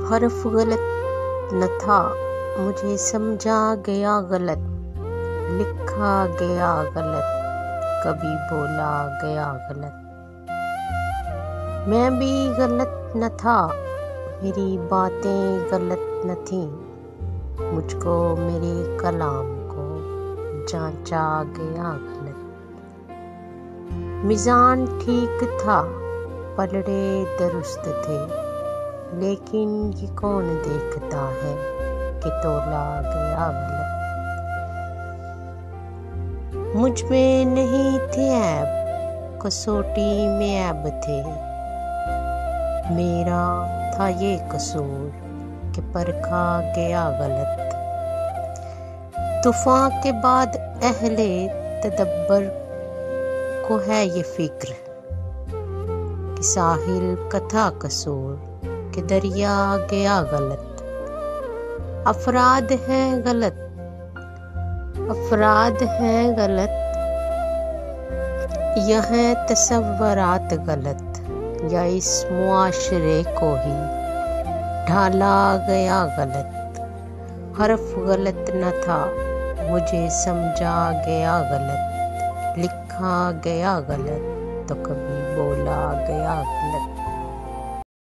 हर्फ गलत न था, मुझे समझा गया गलत, लिखा गया गलत, कभी बोला गया गलत। मैं भी गलत न था, मेरी बातें गलत न थीं, मुझको मेरे कलाम को जांचा गया गलत। मिज़ान ठीक था, पलड़े दुरुस्त थे, लेकिन ये कौन देखता है कि तोला गया गलत। मुझ में नहीं थे ऐब, कसौटी में ऐब थे, मेरा था ये कसूर कि परखा गया गलत। तूफान के बाद अहले तदब्बर को है ये फिक्र कि साहिल का था कसूर कि दरिया गया गलत। अफराद हैं गलत, अफराद हैं गलत, यह हैं तसव्वुरात गलत, या इस मुआशरे को ही ढाला गया गलत। हर्फ गलत न था, मुझे समझा गया गलत, लिखा गया गलत, तो कभी बोला गया गलत।